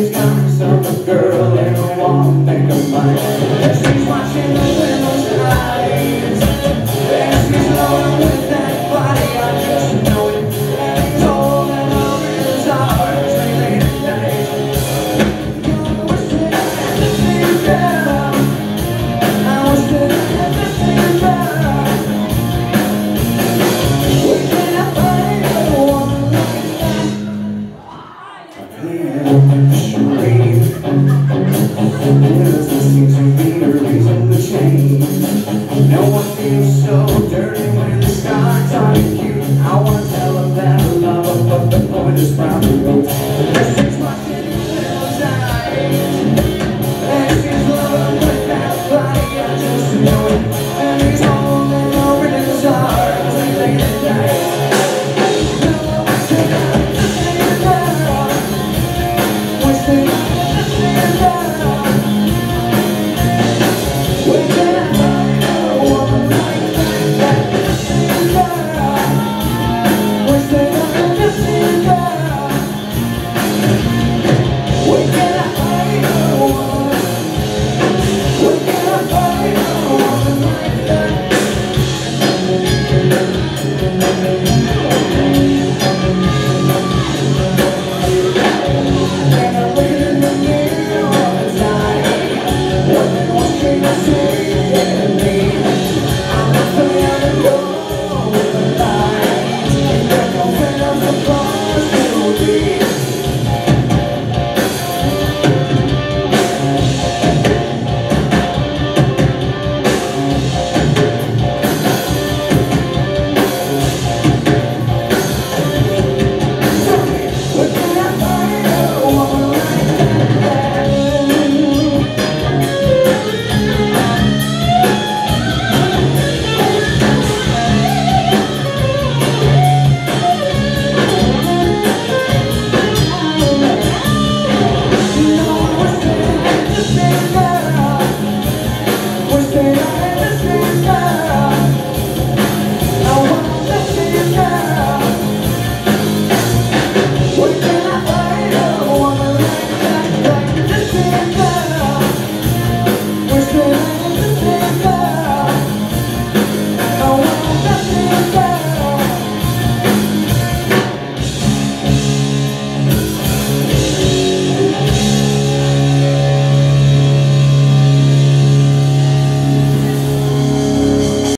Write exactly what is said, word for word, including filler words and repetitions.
Always comes up a girl in a warm make of mine. She's watching the windows eyes. She's alone with that body, I just know it. She's old and all his hours, they late at night. I wish that I had the same girl. I wish that I had the same girl. We can't find a woman like that. There doesn't seem to be a reason to change. No one feels so dirty when